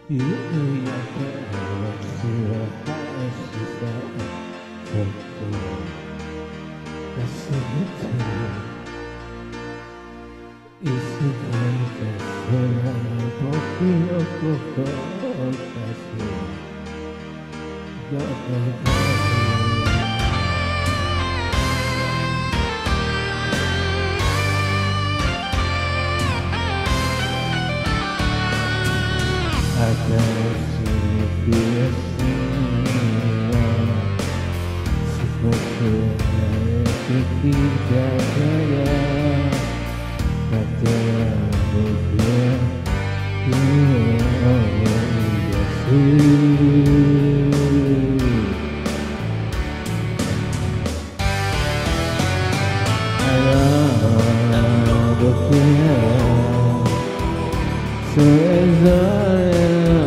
夕焼けの血を生やしたそっと忘れていつかいた空の僕の心を貸すどこか新しい悔しみは少し慣れてきたからまた僕は夢を思い出す僕はそれぞれ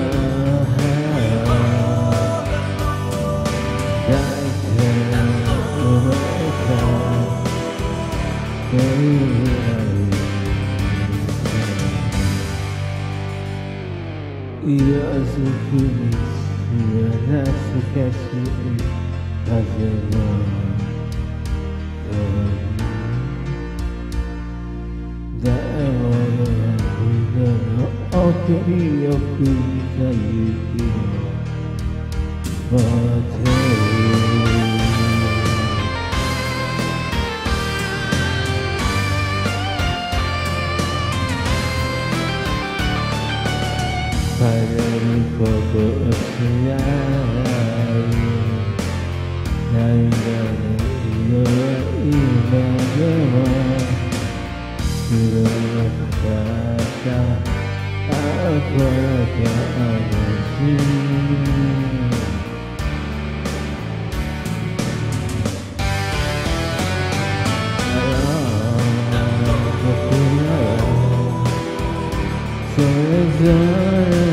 色づく道は懐かしい風のように誰もが胸の奥によく似た雪を持ってる晴れることを知らない涙の色は今でも黒の形ああこれがあの日それぞれ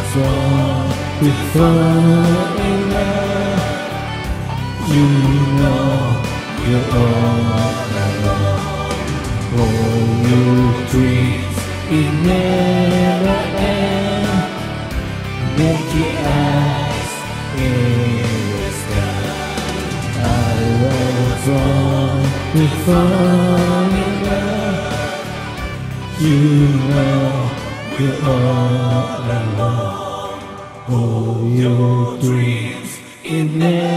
born to fall in love. You know you're all alone. For your dreams, it never ends. Make your eyes in the sky. I was born to fall in love. You know you're all alone. For your dreams, it never